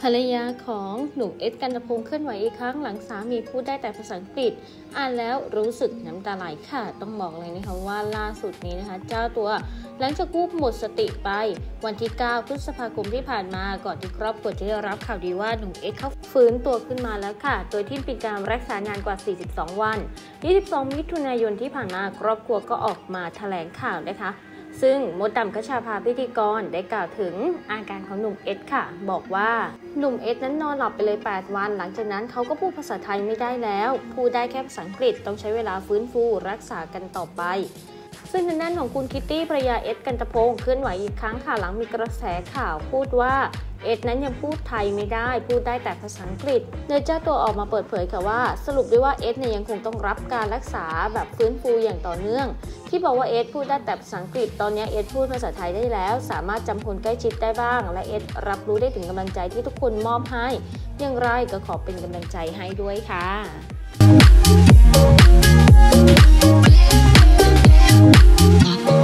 รรยาของหนุ่มเอสกันตพงษ์เคลื่อนไหวอีกครั้งหลังสามีพูดได้แต่ภาษาอังกฤษอ่านแล้วรู้สึกน้ำตาไหลค่ะต้องบอกเลยนะคะว่าล่าสุดนี้นะคะเจ้าตัวหลังจากวูบหมดสติไปวันที่ 9 พฤษภาคมที่ผ่านมาก่อนที่ครอบครัวจะได้รับข่าวดีว่าหนุ่มเอสเขาฟื้นตัวขึ้นมาแล้วค่ะโดยที่เป็นการรักษางานกว่า 42 วัน 22 มิถุนายนที่ผ่านมาครอบครัวก็ออกมาแถลงข่าวนะคะซึ่งมดดำคชาภาพิธีกรได้กล่าวถึงอาการของหนุ่มเอสค่ะบอกว่าหนุ่มเอสนั้นนอนหลับไปเลย8 วันหลังจากนั้นเขาก็พูดภาษาไทยไม่ได้แล้วพูดได้แค่ภาษาอังกฤษต้องใช้เวลาฟื้นฟูรักษากันต่อไปซึ่งทางด้านของคุณคิตตี้ภรรยาเอสกันตพงษ์เคลื่อนไหวอีกครั้งค่ะหลังมีกระแสข่าวพูดว่าเอสนั้นยังพูดไทยไม่ได้พูดได้แต่ภาษาอังกฤษโดยเจ้าตัวออกมาเปิดเผยค่ะว่าสรุปด้วยว่าเอสเนี่ยยังคงต้องรับการรักษาแบบฟื้นฟูอย่างต่อเนื่องที่บอกว่าเอสพูดได้แต่ภาษาอังกฤษตอนนี้เอสพูดภาษาไทยได้แล้วสามารถจำคนใกล้ชิดได้บ้างและเอสรับรู้ได้ถึงกำลังใจที่ทุกคนมอบให้อย่างไรก็ขอเป็นกำลังใจให้ด้วยค่ะ